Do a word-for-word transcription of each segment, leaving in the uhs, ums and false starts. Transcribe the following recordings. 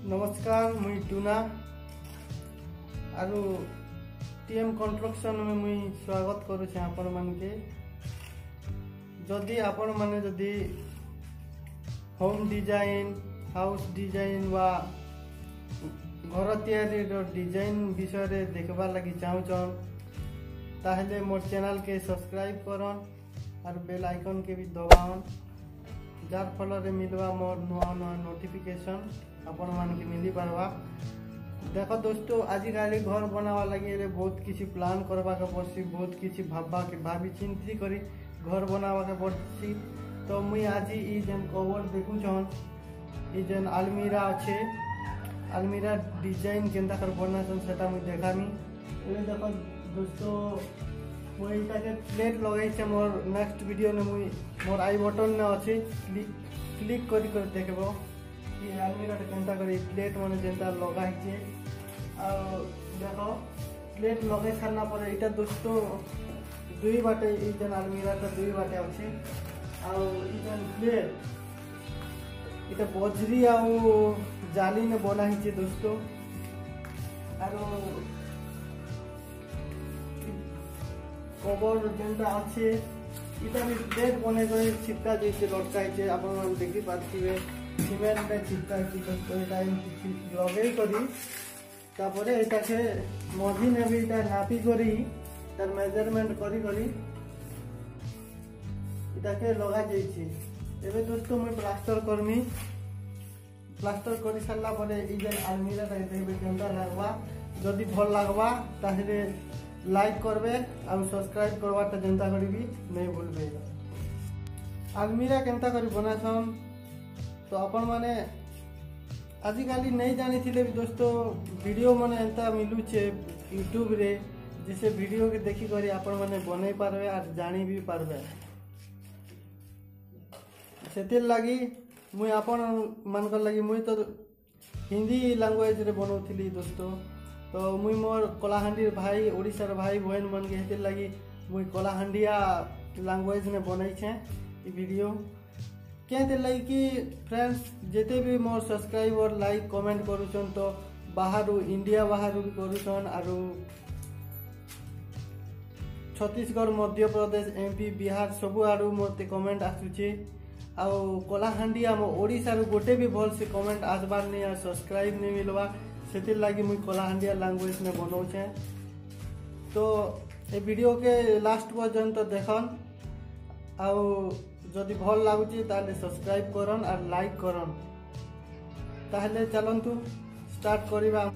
नमस्कार मुई टूना आरु टीएम कंस्ट्रक्शन में मुई स्वागत करुचे आपण मानके। जदि आपण माने जदि होम डिजाइन हाउस डिजाइन वा घर तैयारी डिजाइन विषय रे देखबा लगी चाहूचन ताहले मोर चैनल के सब्सक्राइब करन और बेल आइकन के भी दबावन जार फल रे मिलवा मोर नुआ नुआ नोटिफिकेशन आपण मान के मिली पारवा। देखो दोस्तों आजिकाली घर बनावा लगे रे बहुत किसी प्लान करवा के पड़सी, बहुत किसी भाबा के भाभी चिंती करी घर बनावा के पड़सी। तो मुई आज ई जेन कवर देखुछन ई जेन अलमीरा अच्छे अलमीरा डिजाइन केनता कर बनाछन सेटा मुई देखामी। ए देखो दोस्तों मुई इटा के प्लेट लगाई छे मोर नेक्स्ट वीडियो ने मुई मोर आई बटन ने अच्छे क्लिक क्लिक करी कर देखबो ये अलमीरा केनता करी प्लेट माने जेनता लगाई छे। आ देखो प्लेट लगाई सारना पर इटा दोस्तों दुई बाटे ई जेन अलमीरा तो दुई बाटे अच्छे आ ई जेन प्लेट इटा बजरी आ जाली ने बनाई छे दोस्तों। आरो कवर जेनता अच्छे इटा भी प्लेट बने कर छिपका जैसे लटकाई छे आपण मन देखि पाथिबे सीमेंट में छिपकाई छे दोस्तों। इटा लगे करी तापरे इटा के मझी ने भी इटा नापी करी तार मेजरमेंट करी करी इटा के लगा जाई छे। एबे दोस्तों मैं प्लास्टर करमी प्लास्टर करी सारला परे ई जेन अलमीरा रे देखबे केनता लागबा। जदि भल लागबा ताहले लाइक करबे और सब्सक्राइब करवाटा जनता करी भी नहीं भूलबे। अलमीरा केनता करी बनाछन तो अपन माने आजिकाली नहीं जानी थिले भी दोस्तों वीडियो माने एंता मिलू छे यूट्यूब रे जिसे वीडियो के देखी करी अपन माने बनै पारबे और जानी भी पारबे। सेतिर लगी मुई अपन मानकर लगी मुई तो हिंदी लैंग्वेज रे बनौथिली दोस्तों। तो मुई मोर कलाहांडी भाई ओडिशार भाई बहन मन के हेतिर लगी मुई कलाहांडिया लैंग्वेज ने बनाई छे ई वीडियो क्या लगी कि फ्रेंड्स जेते भी मोर सब्सक्राइबर लाइक कमेंट करूछन तो बाहर इंडिया बाहर भी करूछन आरु छत्तीसगढ़ मध्य प्रदेश एमपी बिहार सबु आरु मते कमेंट आसुचे आ कलाहांडिया मो ओडिसा रु गोटे भी भल से कमेंट आसबार नहीं आ सब्सक्राइब नहीं मिलवा सेतिर लगी मुई कलाहांडिया लैंग्वेज ने बनौछे। तो ए वीडियो के लास्ट पर्यंत देखन आउ जदि भल लागुची ताले सब्सक्राइब करन और लाइक करन। ताहले चलंतु स्टार्ट करिबा।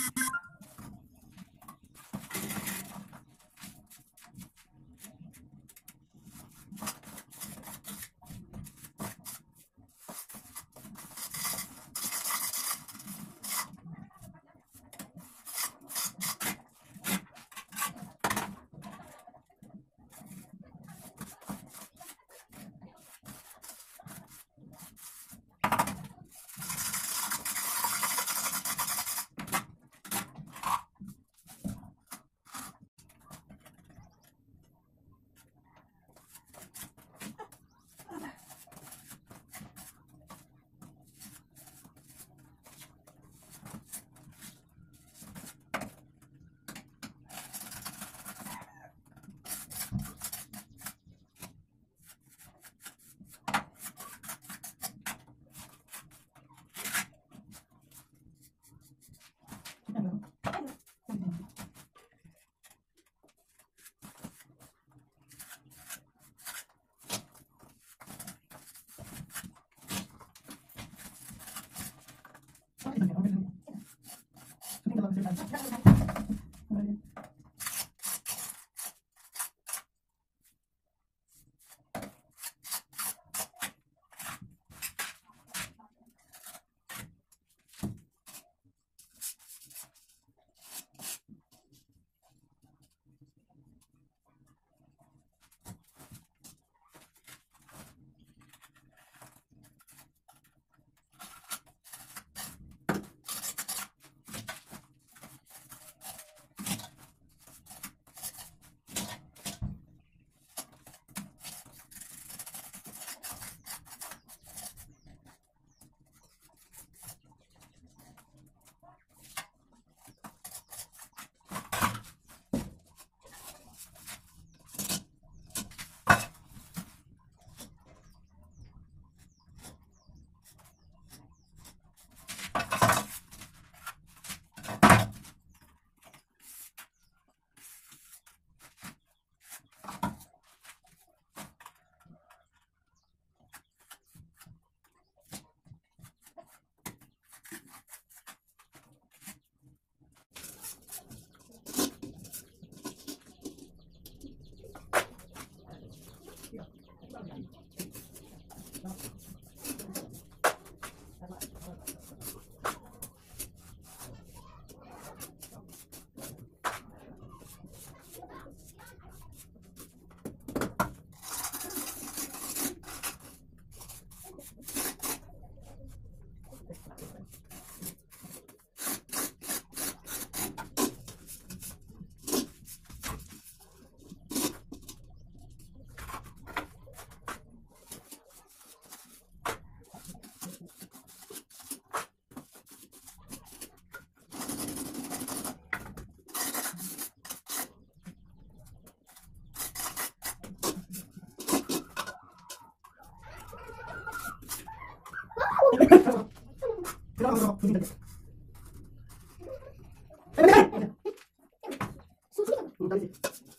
Sudah